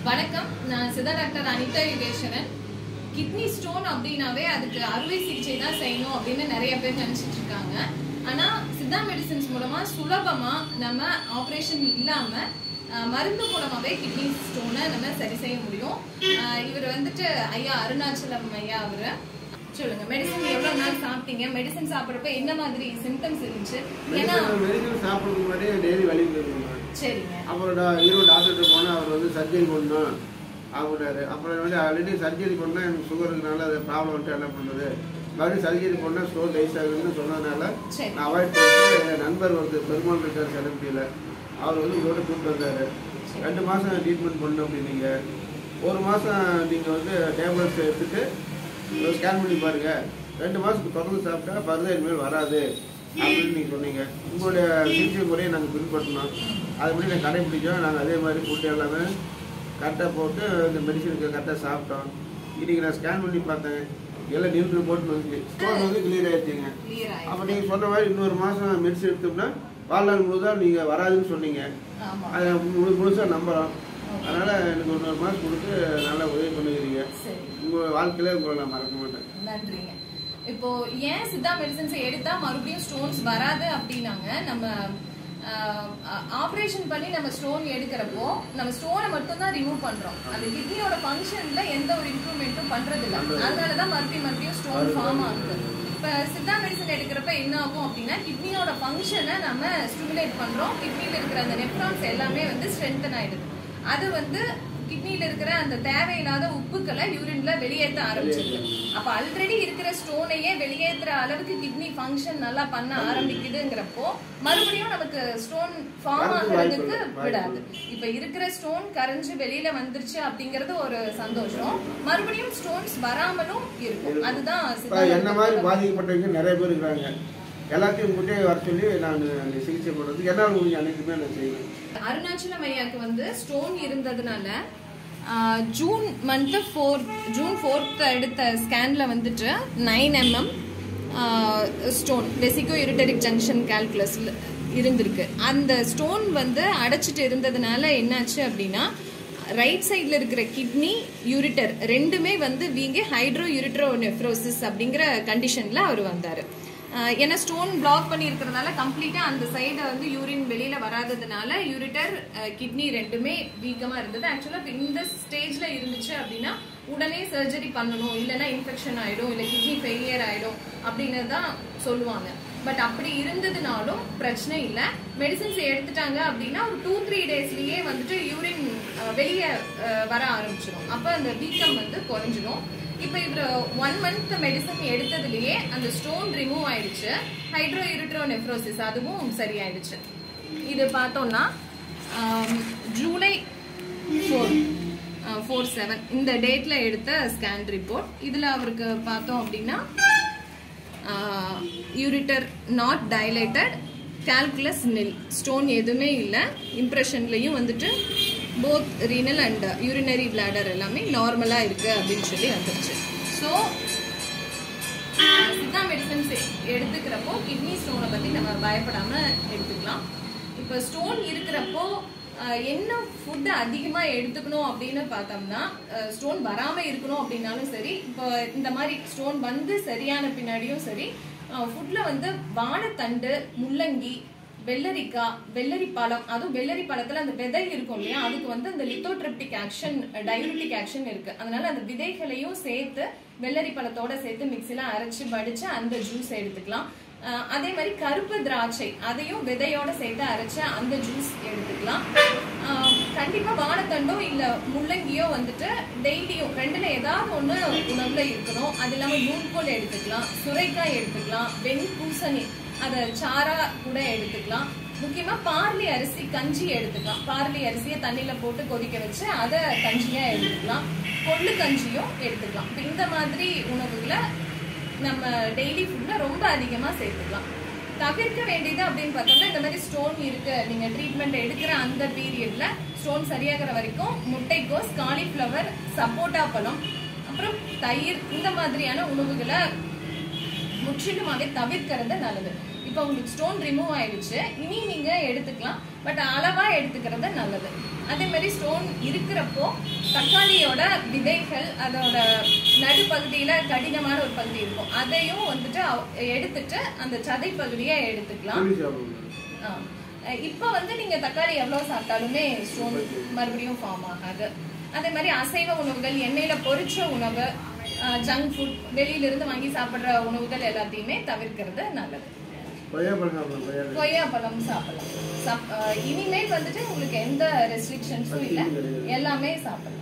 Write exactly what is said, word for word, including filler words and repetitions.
வணக்கம், நான் Siddha doctor Anitha Yugeswaran. Kidney stone அப்படின்னாவே அதுக்கு அறுவை சிகிச்சை தான் செய்யணும் அப்படின்னு நிறைய பேர் நினைச்சிட்டு இருக்காங்க. ஆனா சித்தா மெடிசின்ஸ் மூலமா சுலபமா நம்ம ஆப்ரேஷன் இல்லாம மருந்து மூலமாவே கிட்னி ஸ்டோனை நம்ம சரி செய்ய முடியும். இவர் வந்துட்டு ஐயா அருணாச்சலம் ஐயா. அவரு சொல்லுங்க, மெடிசன் எவ்வளவு நாள் சாப்பிட்டீங்க? மெடிசன் சாப்பிடுறப்ப என்ன மாதிரி சிம்டம்ஸ் இருந்துச்சு? ஏன்னா மெடிசன் சாப்பிடுறதுக்கு முன்னாடி டெய்லி வலி இருக்குங்க. சரிங்க. அப்புறம் ஈரோடு டாக்டர் போனா அவர் வந்து சர்ஜரி பண்ணணும் அப்படின்னாரு. அப்புறம் வந்து ஆல்ரெடி சர்ஜரி பண்ணா எனக்கு சுகர் இருக்கனால அது ப்ராப்ளம் வந்துட்டு என்ன பண்ணுறது, மறுபடியும் சர்ஜரி பண்ணா ஸ்டோன் ரைஸ் ஆகுதுன்னு சொன்னதுனால நான் அவாய்ட் பண்ணிட்டு என் நண்பர் ஒருத்தர் பெருமாள் இருக்கார் செலக்டியில், அவர் வந்து இதோட கூப்பிட்டு வந்தார். ரெண்டு மாதம் ட்ரீட்மெண்ட் பண்ணணும் அப்படின்னீங்க. ஒரு மாதம் நீங்கள் வந்து டேப்லெட்ஸ் எடுத்துட்டு ஸ்கேன் பண்ணி பாருங்க, ரெண்டு மாதத்துக்கு தொடர்ந்து சாப்பிட்டா பருதா இனிமேல் வராது அப்படின்னு நீங்கள் சொன்னீங்க. உங்களுடைய சிகிச்சை முறையை நாங்கள் பின்பற்றணும், அதுபடி நாங்கள் கடைபிடிச்சோம். நாங்கள் அதே மாதிரி ஃபுட்டு எல்லாமே கரெக்டாக போட்டு இந்த மெடிசனுக்கு கரெக்டாக சாப்பிட்டோம். இன்றைக்கி நான் ஸ்கேன் பண்ணி பார்த்தேன், எல்லாம் நியூட்ரி போட்டு வந்து ஸ்டோன் வந்து கிளியர் ஆகிடுச்சிங்க. அப்போ நீங்கள் சொன்ன மாதிரி இன்னொரு மாதம் மெடிசன் எடுத்தோம்னா வாழ்நாள் முழுதாக நீங்கள் வராதுன்னு சொன்னீங்க. அதை முழு முழுசாக நம்புகிறோம். அதனால் எனக்கு இன்னொரு மாதம் கொடுத்து நல்லா உதவி பண்ணுகிறீங்க. உங்கள் வாழ்க்கையில உங்களை நான் மறக்க மாட்டேன். நன்றிங்க. இப்போ ஏன் சித்தா மெடிசன்ஸ் எடுத்தா மறுபடியும் ஸ்டோன்ஸ் வராது அப்படின்னாங்க, நம்ம ஆபரேஷன் பண்ணி நம்ம ஸ்டோன் எடுக்கிறப்போ நம்ம ஸ்டோனை மட்டும் தான் ரிமூவ் பண்றோம். அது கிட்னியோட ஃபங்க்ஷன்ல எந்த ஒரு இம்ப்ரூவ்மெண்ட்டும் பண்றது இல்லை. அதனாலதான் மறுபடியும் மறுபடியும் ஸ்டோன் ஃபார்ம் ஆகுது. இப்ப சித்தா மெடிசன் எடுக்கிறப்ப என்ன ஆகும் அப்படின்னா, கிட்னியோட ஃபங்க்ஷனை நம்ம ஸ்டிமுலேட் பண்றோம். கிட்னியில இருக்கிற அந்த நெப்ரான்ஸ் எல்லாமே வந்து ஸ்ட்ரென்தன் ஆயிடுது. அது வந்து கிட்னில இருக்கிற அந்த தேவையில்லாத உப்புக்களை யூரின்ல வெளியேற்ற ஆரம்பிச்சிருக்கு. அப்ப ஆல்ரெடி இருக்கிற ஸ்டோனையே வெளியேற்றுற அளவுக்கு கிட்னி ஃபங்க்ஷன் நல்லா பண்ண ஆரம்பிக்குதுங்கிறப்போ மறுபடியும் நமக்கு ஸ்டோன் ஃபார்ம் ஆகிறதுக்கு விடாது. இப்ப இருக்கிற ஸ்டோன் கரைஞ்சு வெளியில வந்துருச்சு அப்படிங்கறது ஒரு சந்தோஷம். மறுபடியும் ஸ்டோன்ஸ் வராமலும் இருக்கும். அதுதான் என்ன மாதிரி பாதிக்கப்பட்டவங்க நிறைய பேர் இருக்காங்க. எல்லாத்தையும் முன்னே வர சொல்லி நான் சிகிச்சை பண்றதுக்கு என்னால் முடிஞ்ச அனைத்துமே நான் செய்வேன். அருணாச்சலம் ஐயாக்கு வந்து ஸ்டோன் இருந்ததுனால June month four June fourth எடுத்த ஸ்கேன்ல வந்துட்டு nine mm stone vesico ureteric junction கால்குலஸ்ல இருந்திருக்கு. அந்த ஸ்டோன் வந்து அடைச்சிட்டு இருந்ததுனால என்னாச்சு அப்படின்னா, ரைட் சைட்ல இருக்கிற கிட்னி யூரிட்டர் ரெண்டுமே வந்து வீங்கி ஹைட்ரோ யூரிட்ரோ நெஃப்ரோசிஸ் அப்படிங்கிற கண்டிஷன்ல அவர் வந்தாரு. ஏன்னா ஸ்டோன் பிளாக் பண்ணி இருக்கிறதுனால கம்ப்ளீட்டா அந்த சைட வந்து யூரின் வெளியில வராததுனால யூரிட்டர் கிட்னி ரெண்டுமே வீக்கமா இருந்தது. ஆக்சுவலா இந்த ஸ்டேஜ்ல இருந்துச்சு அப்படின்னா உடனே சர்ஜரி பண்ணணும், இல்லைன்னா இன்ஃபெக்ஷன் ஆயிடும், இல்லை கிட்னி ஃபெயிலியர் ஆயிடும் அப்படின்னு தான் சொல்லுவாங்க. பட் அப்படி இருந்ததுனாலும் பிரச்சனை இல்லை. மெடிசின்ஸ் எடுத்துட்டாங்க அப்படின்னா ஒரு டூ த்ரீ டேஸ்லயே வந்துட்டு யூரின் வெளியே வர ஆரம்பிச்சிடும். அப்ப அந்த வீக்கம் வந்து குறைஞ்சிடும். இப்போ இவர் ஒன் மந்த் மெடிசன் எடுத்ததுலயே அந்த ஸ்டோன் ரிமூவ் ஆயிடுச்சு. ஹைட்ரோ யூரிட்ரோ நெஃப்ரோசிஸ் அதுவும் சரியாயிடுச்சு. இது பார்த்தோம்னா ஜூலை ஃபோர் ஃபோர் செவன் இந்த டேட்ல எடுத்த ஸ்கேன் ரிப்போர்ட். இதுல அவருக்கு பார்த்தோம் அப்படின்னா ureter not dilated, calculus nil, stone எதுவுமே இல்லை. இம்ப்ரெஷன்லையும் வந்துட்டு both renal and urinary bladder எல்லாமே நார்மலா இருக்கு அப்படின்னு சொல்லி வந்துருச்சு. ஸோ சித்தா மெடிசன்ஸ் எடுத்துக்கிறப்போ கிட்னி ஸ்டோனை பத்தி நம்ம பயப்படாம எடுத்துக்கலாம். இப்போ ஸ்டோன் இருக்கிறப்போ என்ன ஃபுட் அதிகமா எடுத்துக்கணும் அப்படின்னு பார்த்தோம்னா, ஸ்டோன் வராம இருக்கணும் அப்படின்னாலும் சரி, இப்போ இந்த மாதிரி ஸ்டோன் வந்து சரியான பின்னாடியும் சரி, ஃபுட்ல வந்து வாழைத்தண்டு, முள்ளங்கி, வெள்ளரிக்காய், வெள்ளரி பழம், அதுவும் வெள்ளரி பழத்துல அந்த விதை இருக்கும் இல்லையா, அதுக்கு வந்து அந்த லித்தோட்ரிப்டிக் ஆக்ஷன், டயூரிட்டிக் ஆக்ஷன் இருக்கு. அதனால அந்த விதைகளையும் சேர்த்து வெள்ளரி பழத்தோட சேர்த்து மிக்சில அரைச்சு வடிச்சு அந்த ஜூஸ் எடுத்துக்கலாம். அதே மாதிரி கருப்பு திராட்சை, அதையும் விதையோட சேர்த்து அரைச்ச அந்த ஜூஸ் எடுத்துக்கலாம். கண்டிப்பா வாழைத்தண்டோ இல்ல முள்ளங்கியோ வந்துட்டு டெய்லியும் ரெண்டுல ஏதாவது ஒண்ணு உணவுல இருக்கணும். அது இல்லாம நூல்கோல் எடுத்துக்கலாம், சுரைக்காய் எடுத்துக்கலாம், வெண் பூசணி அதை சாரா கூட எடுத்துக்கலாம். முக்கியமா பார்லி அரிசி கஞ்சி எடுத்துக்கலாம். பார்லி அரிசியை தண்ணியில போட்டு கொதிக்க வச்சு அதை கஞ்சியா எடுத்துக்கலாம். கொள்ளு கஞ்சியும் எடுத்துக்கலாம். இந்த மாதிரி உணவுகளை நம்ம டெய்லி ஃபுட்ல ரொம்ப அதிகமா சேர்த்துக்கலாம். தவிர்க்க வேண்டியது அப்படின்னு பார்த்தோம்னா, இந்த மாதிரி ஸ்டோன் இருக்கு, நீங்க ட்ரீட்மெண்ட் எடுக்கிற அந்த பீரியட்ல ஸ்டோன் சரியாகிற வரைக்கும் முட்டைக்கோஸ், காலிஃபிளவர், சப்போட்டா பழம், அப்புறம் தயிர், இந்த மாதிரியான உணவுகளை முற்றிலுமாவே தவிர்க்கிறது நல்லது. இப்போ உங்களுக்கு ஸ்டோன் ரிமூவ் ஆயிடுச்சு, இனி நீங்க எடுத்துக்கலாம், பட் அளவா எடுத்துக்கிறது நல்லது. அதே மாதிரி ஸ்டோன் இருக்கிறப்போ தக்காளியோட விதைகள் அதோட நடுப்பகுதியில கடினமான ஒரு பகுதி இருக்கும், அதையும் வந்துட்டு எடுத்துட்டு அந்த சதை பகுதியை எடுத்துக்கலாம். இப்ப வந்து நீங்க தக்காளி எவ்வளவு சாப்பிட்டாலுமே ஸ்டோன் மறுபடியும் ஃபார்ம் ஆகாது. அதே மாதிரி அசைவ உணவுகள், எண்ணெயில பொரிச்ச உணவு, ஜங்க் ஃபுட், வெளியில இருந்து வாங்கி சாப்பிடுற உணவுகள் எல்லாத்தையுமே தவிர்க்கிறது நல்லது. கொய்யாப்பழம் சாப்பிடலாம். இனிமேல் வந்துட்டு உங்களுக்கு எந்த ரெஸ்ட்ரிக்ஷன்ஸும் இல்லை, எல்லாமே சாப்பிடலாம்.